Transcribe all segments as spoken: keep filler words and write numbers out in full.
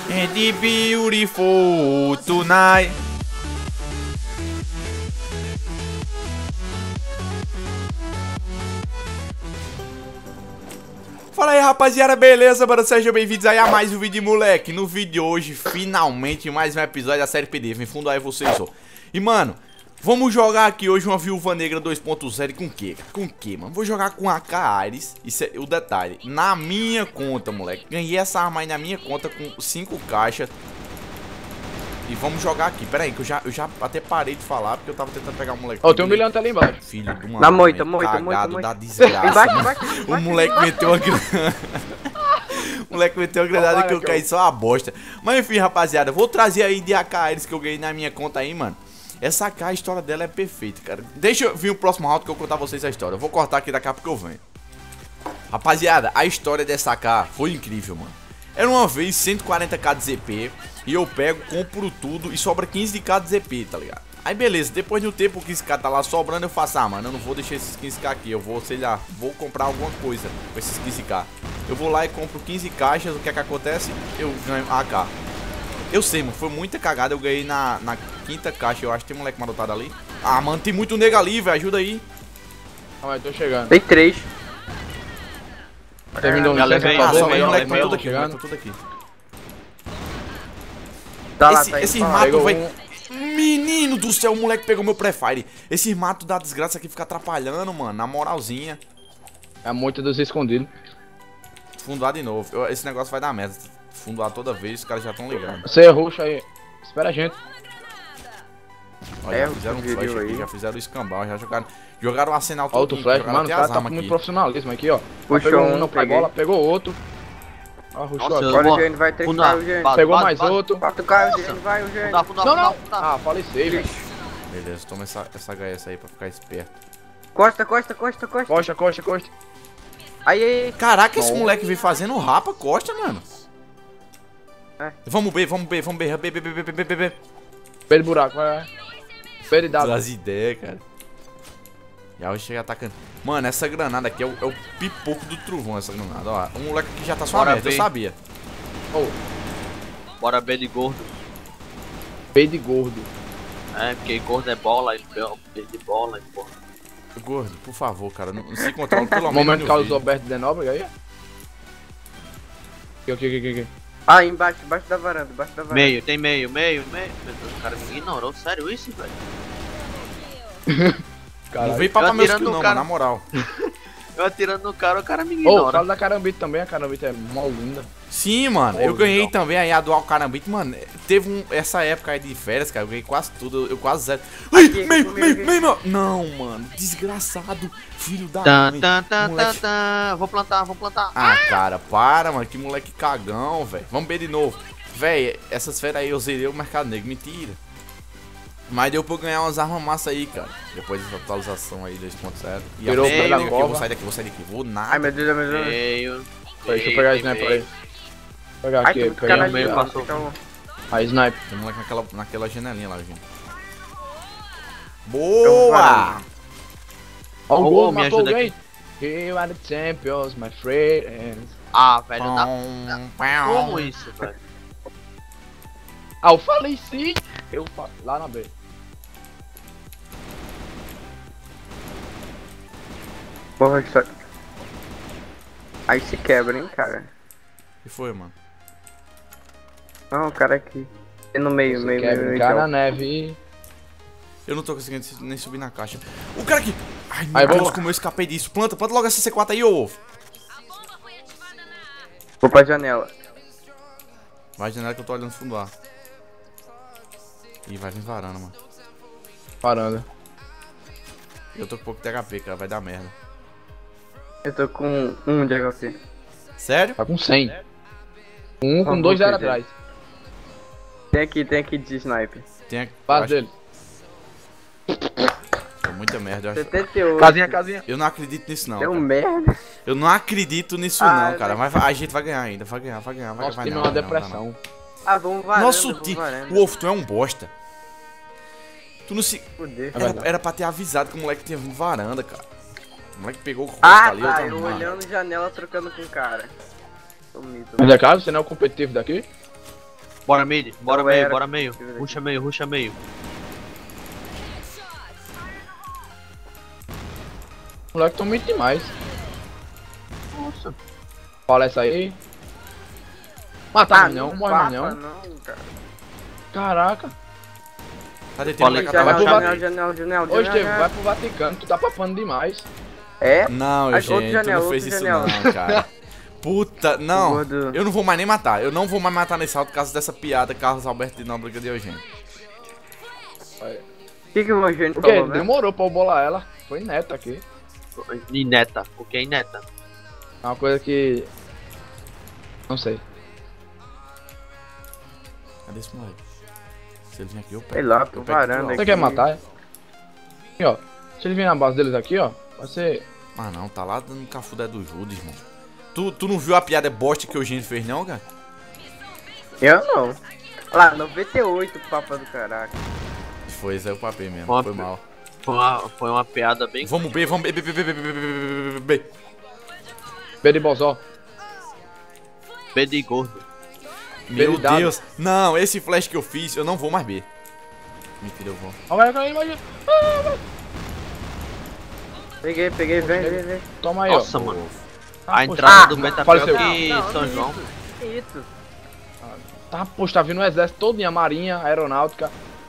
And the beautiful tonight. Fala aí, rapaziada, beleza, mano? Sejam bem-vindos aí a mais um vídeo, moleque. No vídeo de hoje, finalmente, mais um episódio da série P D. Vem fundar aí vocês, ó. E, mano, vamos jogar aqui hoje uma Viúva Negra dois ponto zero com o quê? Com o quê, mano? Vou jogar com a A K Ares. Isso é o detalhe. Na minha conta, moleque. Ganhei essa arma aí na minha conta com cinco caixas. E vamos jogar aqui. Pera aí, que eu já, eu já até parei de falar porque eu tava tentando pegar o moleque. Ó, oh, tem um milhão ali embaixo. Filho do mano. Na moita, moita, moita, moita. Da desgraça. Embaixo, embaixo, O embaixo, moleque embaixo. meteu uma granada. O moleque meteu uma granada que eu caí só uma bosta. Mas enfim, rapaziada, vou trazer aí de A K Ares que eu ganhei na minha conta aí, mano. Essa A K, a história dela é perfeita, cara. Deixa eu vir o próximo round que eu vou contar a vocês a história. Eu vou cortar aqui daqui a pouco eu venho. Rapaziada, a história dessa A K foi incrível, mano. Era uma vez cento e quarenta k de Z P. E eu pego, compro tudo e sobra quinze k de Z P, tá ligado? Aí beleza, depois de um tempo que quinze k tá lá sobrando, eu faço, ah, mano, eu não vou deixar esses quinze k aqui. Eu vou, sei lá, vou comprar alguma coisa com esses quinze k. Eu vou lá e compro quinze caixas, o que é que acontece? Eu ganho a A K. Eu sei, mano, foi muita cagada, eu ganhei na, na quinta caixa, eu acho que tem um moleque marotado ali. Ah, mano, tem muito nega ali, velho, ajuda aí. Ah, mas tô chegando. Tem três. Terminou o Galera, licença, vem, Ah, acabou, só vem, vem, mas moleque, vem, tá tudo vem, aqui, moleque, tá tudo aqui. Tá lá, Esse, tá aí. esse Fala. mato, Pegou velho. Menino do céu, o moleque pegou meu pré-fire. Esse mato da desgraça aqui fica atrapalhando, mano, na moralzinha. É muito dos escondidos. Fundoar de novo. Eu- esse negócio vai dar merda. Fundoar toda vez, os caras já estão ligando. Você é roxo aí. Espera a gente. Olha, É, já fizeram um sugeriu flash aqui, aí. já fizeram o escambau, já jogaram. Jogaram o arsenal todo. Outro flash, jogaram mano, até o cara as tá armas com muito aqui. profissionalismo aqui, ó. Puxou Pegou um, um, não peguei. pegou bola, pegou outro. Ah, rushou Nossa, aqui. eu Olha vou- o Gênio, vai ter que Fundar, ficar o Gênio. base, Pegou base, mais base. outro. Bota o cara, o Gênio, vai o Gênio. Fundar, fundar, Não, fundar, não. fundar. Ah, falecei, velho. Beleza, toma essa, essa H S aí pra ficar esperto. Costa, costa, costa, costa. Costa, costa, costa. Aí, aí, aí. Caraca, esse Bom. moleque veio fazendo rapa, costa, mano. É. Vamos B, vamos B, vamos B, B, B, B, B, B, B, B. Pé de buraco, vai. Pé de dado. Das ideias, cara. Já vou chegar atacando. Mano, essa granada aqui é o, é o pipoco do trovão, essa granada. Ó, o moleque aqui já tá só Bora aberto, eu ver. sabia. Oh, Bora B de gordo. pé de gordo. É, porque gordo é bola, ele B de bola, porra. Gordo, por favor, cara, não, não se controla pelo menos. Momento no Carlos vídeo. Alberto de Nobre aí. Aqui, aqui, aqui, aqui. Ah, embaixo, embaixo da varanda, embaixo da varanda. Meio, tem meio, meio, meio. Meu Deus, o cara me ignorou, sério isso, velho? Não Caralho. vem papar Eu meus atirando kills no não, cara. mano, na moral. Eu atirando no cara, o cara me Ô, ignora. fala da Carambita também, a Carambita é mó linda. Sim, mano, eu Pô, ganhei então. também aí a Dual Carambit, mano. Teve um, essa época aí de férias, cara, eu ganhei quase tudo, eu quase zero. Ai, Aqui, meio, comigo, meio, aqui. meio, meio. Não, mano, desgraçado, filho da Tá, mãe. tá, tá, tá, Moleque. tá. Vou plantar, vou plantar. Ah, cara, para, mano, que moleque cagão, velho. Vamos ver de novo. Véi, essas férias aí eu zerei o Mercado Negro, mentira. Mas deu pra eu ganhar umas armas massa aí, cara. Depois dessa atualização aí dois ponto zero. E Virou a Mercado pela Negro aqui, eu vou cova. sair daqui, vou sair daqui, vou Ai, nada. meu Deus, meu Deus. Meio. Peraí, deixa eu pegar a meio, sniper meio. aí. Pegar Ai, aqui, tem muito pegar cara a meio ali, passou. ó. Então, a sniper. Tem um moleque naquela, naquela janelinha lá, gente. Então, Boa! varanda. Ó, o Ô, gol, ô, me matou ajuda alguém. You are the champions, my friends. Ah, velho, dá. Pão, pão. Como isso, velho? Ah, eu falei sim. Eu fa... Lá na B. Porra, que só... Aí se quebra, hein, cara. O que foi, mano? Não, o cara aqui. Tem no meio, Você meio, quer meio, brincar meio. na neve. Eu não tô conseguindo nem subir na caixa. O cara aqui! Ai, meu Aí, Deus, vamos. como eu escapei disso. Planta, planta logo essa C quatro aí, ô ovo. Vou pra janela. Vai janela que eu tô olhando fundo lá. Ih, vai vir varanda, mano. Parando. Eu tô com pouco de H P, cara, vai dar merda. Eu tô com um de H P. Sério? Tá com cem. Um com Vamos dois zero perder. atrás. Tem aqui, tem aqui de sniper. Tem aqui. Base dele. É muita merda, eu acho. setenta e oito. Casinha, casinha. Eu não acredito nisso não, Deu cara. merda. Eu não acredito nisso Ah, não, cara. eu- Mas a gente vai ganhar ainda, vai ganhar, vai ganhar, vai Nosso vai time é não, uma vai não, vai não. depressão. Ah, vamos varanda, Nosso vamos time. varanda. Wolf, tu é um bosta. Tu não se. Fuder. É Era, verdade. era pra ter avisado que o moleque tinha vindo varanda, cara. O moleque pegou o rosto Ah, ali, tá, eu eu tava- olhando janela trocando com o cara. Tô mito. Mas é caso, você não é o competitivo daqui? Bora mid, bora Não meio, era. bora meio. Ruxa meio, ruxa meio. Moleque, tão muito demais. Nossa. Fala essa aí. Mata mais não, morre mais papa, não. não, cara. Caraca. Cadê teu Falei, moleque já vai atrás? pro Janela, janela, janela, Ô, Estevam, janela. vai pro Vaticano, tu tá papando demais. É? Não, Aí, outro gente, tu janela, não fez outro isso janela. não, cara. Puta, não. gordo. Eu não vou mais nem matar. Eu não vou mais matar nesse alto por causa dessa piada Carlos Alberto de Nóbrega de Eugênio. O que que o Eugênio Porque falou, né? demorou pra eu bolar ela. Foi neta aqui. E neta, o que é neta? É uma coisa que... Não sei. Cadê esse moleque? Se ele vir aqui, eu pego. Sei lá, Eu tô pego varando tudo aqui. Você quer matar, é? Aqui, ó. Se ele vir na base deles aqui, ó. Vai ser... Ah não, tá lá dando cafudé do Judas, irmão. Tu, tu não viu a piada bosta que o Eugênio fez não, cara? Eu não. Olha lá, noventa e oito, papa do caraca. Foi, esse aí o papel mesmo, Ó, foi mal. Foi uma, foi uma piada bem. Vamos B, vamos B, B, B, B, B, B, B, B, B. B de bozó. B de gordo. Meu Veridade. Deus. Não, esse flash que eu fiz, eu não vou mais B. Mentira, eu vou. Olha aí, imagina. Peguei, peguei, vem, vem, vem. Toma aí, Nossa, ó. mano. Tá, A poxa. entrada Ah, do B tá faleceu. pior que Não, São não, João. Que isso? Tá, poxa, tá vindo o exército todo, a marinha, a aeronáutica.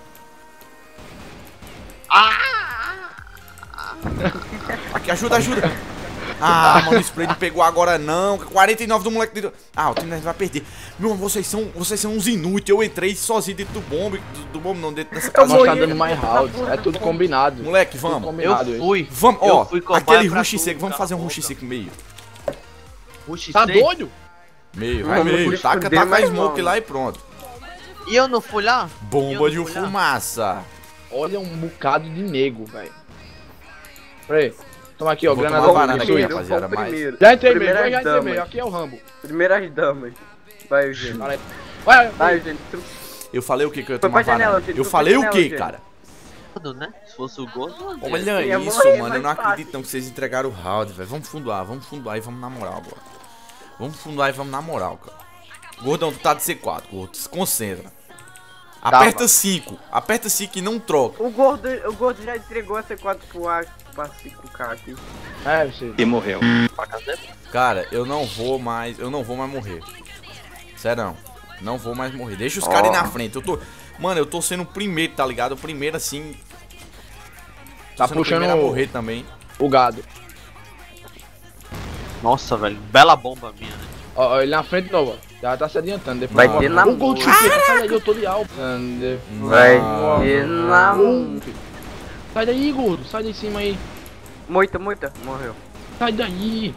Aqui, ajuda, ajuda. Ah, mano, o spray não pegou agora não. quarenta e nove do moleque dentro. Ah, o time vai perder. Meu irmão, vocês são, vocês são uns inúteis. Eu entrei sozinho dentro do bombe. Do, do bombe não, dentro dessa Eu casa. Nós tá morri. dando mais rounds. É tudo combinado. Moleque, Tudo vamos. combinado, Eu hein? fui. Vamos, Eu ó. fui cobaia Aquele pra rush tudo, seco. Vamos cara, fazer um rush volta. seco meio. Rush Tá seis. doido? Meio, vai Vamos, meio. por Taca, fuder, taca a mas smoke vamos. lá e pronto. E eu não fui lá? Bomba de Eu não fui lá. fumaça. Olha um bocado de nego, velho. Pera aí. Toma aqui, ó. Vou Granada tomar do varanda aqui, Suíço. rapaziada, mas- primeiro. Já entrei mesmo, Primeiras já entrei damas. mesmo. Aqui é o Rambo. Primeiras damas. Vai, Eugênio. Vai, vai. Vai, Eugênio. Tu- Eu falei o que que eu ia Foi tomar pra janela, varanda? gente, Eu foi pra falei o janela, que, gente. cara? Gordo, né? Se fosse o gordo. Olha ia isso, morrer mano. Eu mais não fácil. acredito não que vocês entregaram o round, velho. Vamos fundoar, vamos fundoar e vamos na moral agora. Vamos fundoar e vamos na moral, cara. Gordão, tu tá de C quatro, gordo. Se concentra. Aperta cinco. Aperta cinco e não troca. O gordo, o gordo já entregou a C quatro pro A pra cinco K aqui. É, você. E morreu. Pra casa Cara, eu não vou mais. Eu não vou mais morrer. Sério, não. Não vou mais morrer. Deixa os caras aí na frente. Eu tô. Mano, eu tô sendo o primeiro, tá ligado? O primeiro assim. Tô Tá sendo o puxando primeiro a o- morrer também. O gado. Nossa, velho. Bela bomba minha, né? Ó, ó, ele na frente, não, ó. Já tá se adiantando. Depois Vai ter na O gol de chupeta, sai daí, eu tô de alto. Vai Não. ter na... Sai daí, gordo. Sai daí em cima aí. Moita, moita. Morreu. Sai daí.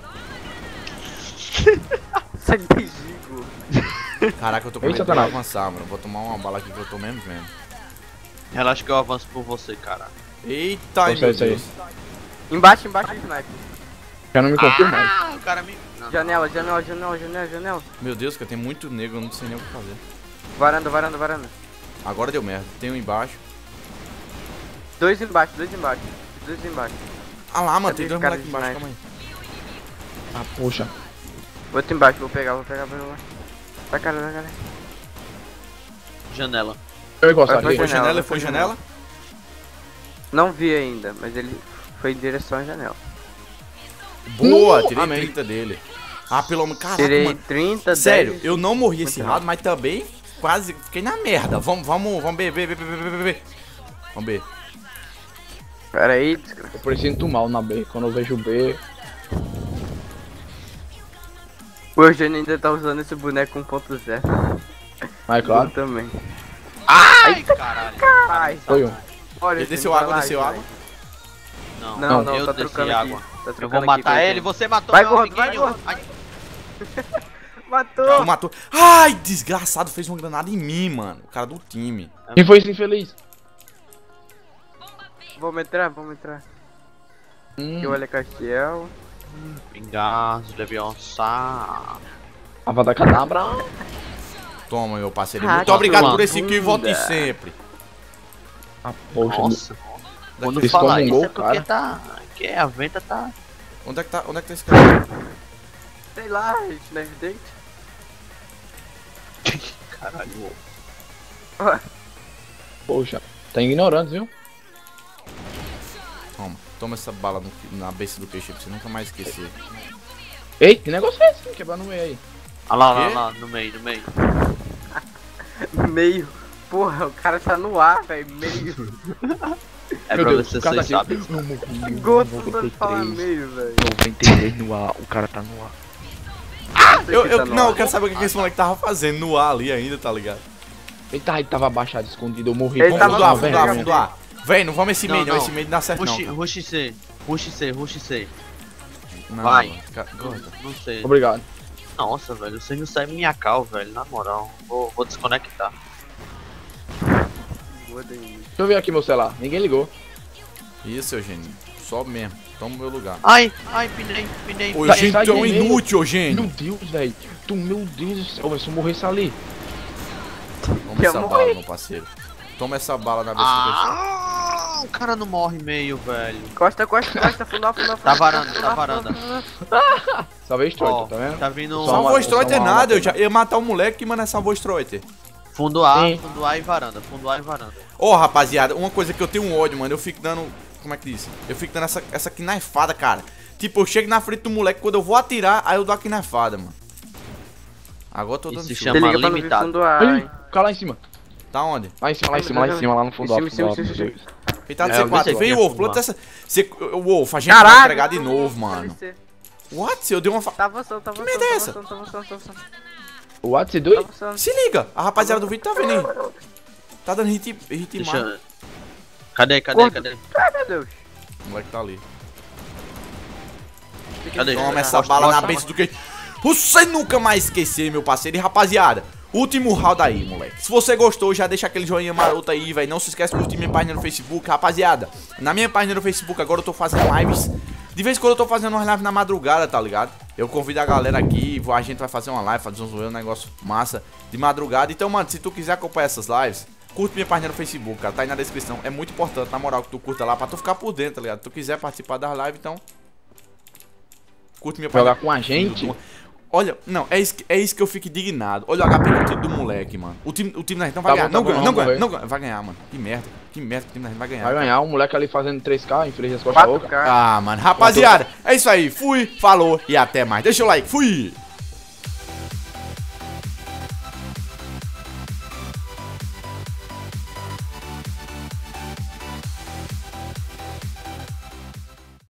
Sai daí, gordo. Caraca, eu tô com Ei, medo de Satanás. avançar, mano. Vou tomar uma bala aqui que eu tô mesmo vendo. Relaxa que eu avanço por você, cara. Eita, ai, Consegue meu isso aí. Deus. Embaixo, embaixo do sniper. Já não me confio mais. Ah, o cara me. Não. Janela, janela, janela, janela, janela. Meu Deus, que tem muito negro, eu não sei nem o que fazer. Varanda, varanda, varanda. Agora deu merda. Tem um embaixo. Dois embaixo, dois embaixo. Dois embaixo. Ah lá, mano, Cadê tem esse dois cara moleques de embaixo, sniper? calma aí. Ah, poxa. Outro embaixo, vou pegar, vou pegar, vou pegar. Vai, cara, vai, cara. Janela. Eu encostar Vai pra aqui. Foi janela, janela, vai foi pra janela? Não vi ainda, mas ele foi em direção à janela. Boa, No, tirei amém. trinta dele. Ah, pelo amor. Caraca, Tirei mano. trinta, Sério, dez. eu não morri esse Muito round, mas também quase fiquei na merda. Vamos, vamos, vamos B, B, B, B, B, B, B. Vamos B. Pera aí, desgraça. Eu presinto mal na B. Quando eu vejo B. O Eugênio ainda tá usando esse boneco um ponto zero. Mas claro. Eu também. Ai, caralho. Ai, Foi um. olha, Ele Eugênio, desceu vai água, lá, desceu vai. água. Não, Não, não, eu tá desci trocando água. aqui. Tá Eu trocando vou aqui matar com ele, você matou Vai, meu gordo, vai, amiguinho. gordo. Ai, Tu Matou! matou. Ai, desgraçado, fez uma granada em mim, mano. O cara do time. Quem foi esse infeliz? Vamos entrar, vamos entrar. Hum, Aqui olha Castiel. Pingaço, Leviosa. Avada Cadabra. Toma, meu parceiro. Ah, Muito que obrigado sua por esse kill e volte bunda. sempre. Ah, poxa. Nossa. Quando Eles fala tomam isso gol, é porque cara. tá. Que a venta tá. Onde é que tá, onde é que tá esse cara? Sei lá, gente, né? Date. Caralho. Poxa, tá ignorando, viu? Toma, toma essa bala no, na besta do queixo pra você nunca mais esquecer. Ei, que negócio é esse? Quebrar no meio aí. Olha lá, Quê? olha lá, no meio, no meio. Meio. Porra, o cara tá no ar, velho. Meio. É Meu pra ver Deus, se o cara vocês tá aqui. sabem. Não morri. Gosto de falar meio, velho. noventa e três no ar, o cara tá no ar. Eu, Tá eu, no não, ar. eu quero saber o que, que esse moleque tava fazendo no ar ali ainda, tá ligado? Ele tava, ele tava abaixado, escondido, eu morri. Ele Vamos tava fundoar, no fundoar, vermelho. fundoar. Véi, não vamos esse Não, meio, não. não. Esse meio não dá certo, Rush, não. rush C, rush C, rush C. Não, Vai. mano, fica- Não, gorda. não sei. Obrigado. Nossa, velho, você não sai minha cal, velho, na moral. Vou, vou desconectar. Gordo aí. Deixa eu ver aqui meu celular, ninguém ligou. Isso, Eugênio. Sobe mesmo. Toma o meu lugar. Ai, ai, pinei, pinei, Ô, Sai- Eugênio, sai tu é um de meio. inútil, Meu Eugênio. Deus, velho. Tu, meu Deus do céu, velho, se eu morresse ali. Toma Eu essa morri. bala, meu parceiro. Toma essa bala na besta do queixo. Ah, o cara não morre meio, velho. Costa, costa, costa, fundar, fundar, Tá fundar. varanda, tá varanda. Salvei Stroiter, Ó, tá vendo? tá vindo Só uma- Salvou só Stroiter uma nada, eu alma, já ia matar o moleque que manda salvou Stroiter. fundo A, Sim. fundo A e varanda, fundo A e varanda. Ô, rapaziada, uma coisa que eu tenho um ódio, mano, eu fico dando... Como é que diz? Eu fico dando essa, essa knifada, cara. Tipo, eu chego na frente do moleque, quando eu vou atirar, aí eu dou a knifada, mano. Agora eu tô Isso dando se chute. chama- Se liga pra não vir limitado. fundo ar, Olha, hein. o cara lá em cima. Tá onde? Lá em cima, lá em cima, lá em cima, lá no fundo. Em lá, cima, fundo, em lá, cima, em fundo. Ele tá no É, C eu quatro. pensei Vem, que Wolf, ia planta fumar. essa... C... Wolf, a gente vai Caralho! entregar de novo, mano. What? Eu dei uma... Fa... Tá avançando, tá avançando. merda é tá essa? avançando, tá avançando, tá avançando. O What, você Tá doido? avançando. Se liga, a rapaziada do vídeo tá vendo aí. Tá dando hit, hit Deixa mark. eu... Cadê, cadê, Quanto? cadê? Ai, meu Deus. O moleque tá ali. Cadê? Toma essa Mostra, bala na mostra. besta do que... Você nunca mais esquecer, meu parceiro. E rapaziada, último round aí, moleque. Se você gostou, já deixa aquele joinha maroto aí, velho. Não se esquece de curtir minha página no Facebook. Rapaziada, na minha página no Facebook agora eu tô fazendo lives. De vez em quando eu tô fazendo umas lives na madrugada, tá ligado? Eu convido a galera aqui, a gente vai fazer uma live, fazer um negócio massa de madrugada. Então, mano, se tu quiser acompanhar essas lives, curte minha página no Facebook, cara. Tá aí na descrição. É muito importante, na moral, que tu curta lá pra tu ficar por dentro, tá ligado? Se tu quiser participar das lives, então... Curte minha Jogar página. com a gente. Olha, não, é isso, que- é isso que eu fico indignado. Olha o H P do time do moleque, mano. O time, o time da gente não vai Tá ganhar. bom, não tá bom, ganha, não vamos ganha, ver. não ganha. Vai ganhar, mano. Que merda. Que merda que o time da gente vai ganhar. Vai ganhar, um moleque ali fazendo três K, infeliz as costas da quatro boca. K. Ah, mano. Rapaziada, é isso aí. Fui, falou e até mais. Deixa o like. Fui!